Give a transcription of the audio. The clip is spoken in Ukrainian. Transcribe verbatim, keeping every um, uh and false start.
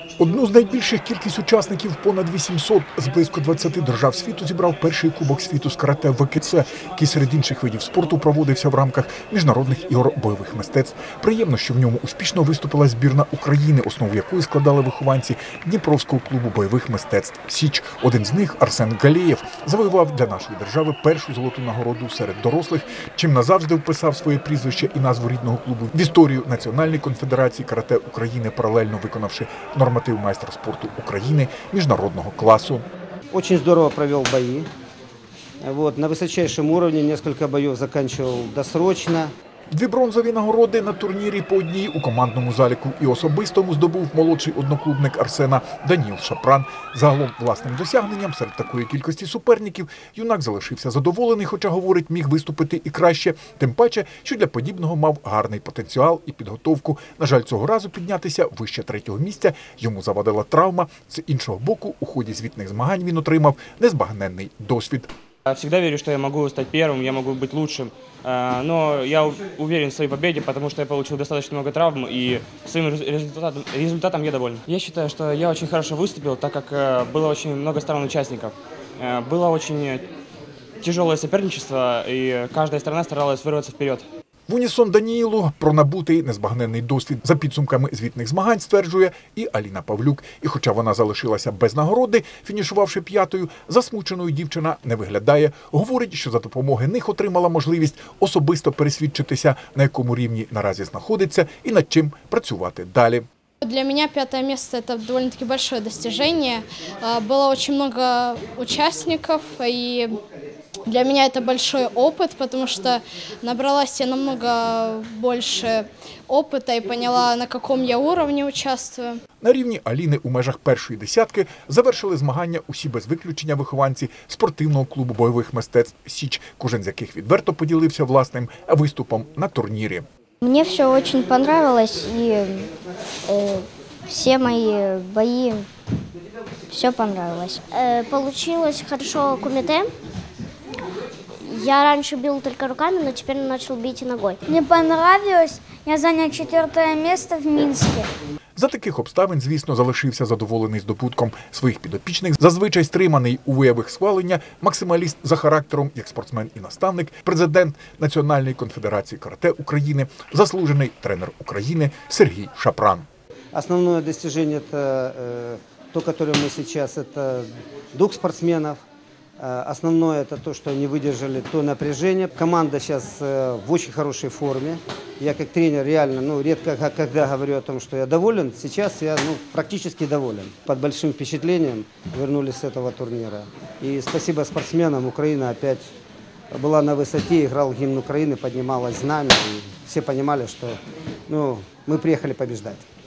Одну з найбільших кількість учасників, понад вісімсот, з близько двадцяти держав світу зібрав перший Кубок світу з карате В К Ц, який серед інших видів спорту проводився в рамках міжнародних ігор бойових мистецтв. Приємно, що в ньому успішно виступила збірна України, основу якої складали вихованці Дніпровського клубу бойових мистецтв «Січ». Один з них, Арсен Галєєв, завоював для нашої держави першу золоту нагороду серед дорослих, чим назавжди вписав своє прізвище і назву рідного клубу в історію Національної конфедерації карате України, паралельно виконавши норматив майстра спорту України международного классу. Очень здорово провел бои. Вот, на высочайшем уровне несколько боев заканчивал досрочно. Дві бронзові нагороди на турнірі по одній у командному заліку і особистому здобув молодший одноклубник Арсена Даніл Шапран. Загалом власним досягненням серед такої кількості суперників юнак залишився задоволений, хоча, говорить, міг виступити і краще. Тим паче, що для подібного мав гарний потенціал і підготовку. На жаль, цього разу піднятися вище третього місця йому завадила травма. З іншого боку, у ході звітних змагань він отримав незбагненний досвід. Всегда верю, что я могу стать первым, я могу быть лучшим, но я уверен в своей победе, потому что я получил достаточно много травм, и своим результатом, результатом я доволен. Я считаю, что я очень хорошо выступил, так как было очень много сторон участников. Было очень тяжелое соперничество, и каждая сторона старалась вырваться вперед. В унісон Даніїлу про набутий незбагненний досвід за підсумками звітних змагань стверджує і Аліна Павлюк. І хоча вона залишилася без нагороди, фінішувавши п'ятою, засмученою дівчина не виглядає. Говорить, що за допомоги них отримала можливість особисто пересвідчитися, на якому рівні наразі знаходиться і над чим працювати далі. Для меня пятое место – это довольно-таки большое достижение. Было очень много участников, и для меня это большой опыт, потому что набралась я намного больше опыта и поняла, на каком я уровне участвую. На рівні Аліни у межах першої десятки завершили змагання усі без виключення вихованці спортивного клубу бойових мистецтв «Січ», кожен з яких відверто поділився власним виступом на турнірі. Мне все очень понравилось, и э, все мои бои, все понравилось. Э, получилось хорошо кумите. Я раньше бил только руками, но теперь начал бить и ногой. Мне понравилось, я занял четвертое место в Минске. За таких обставин, звісно, залишився задоволений здобутком своїх підопічних. Зазвичай стриманий у виявах схвалення, максималіст за характером, як спортсмен і наставник, президент Національної конфедерації карате України, заслужений тренер України Сергій Шапран. Основное достижение – это э, то, которое мы сейчас, это дух спортсменов. Основное – это то, что они выдержали то напряжение. Команда сейчас в очень хорошей форме. Я как тренер реально, ну, редко когда говорю о том, что я доволен. Сейчас я ну, практически доволен. Под большим впечатлением вернулись с этого турнира. И спасибо спортсменам. Украина опять была на высоте, играл гимн Украины, поднималось знамя. И все понимали, что ну, мы приехали побеждать.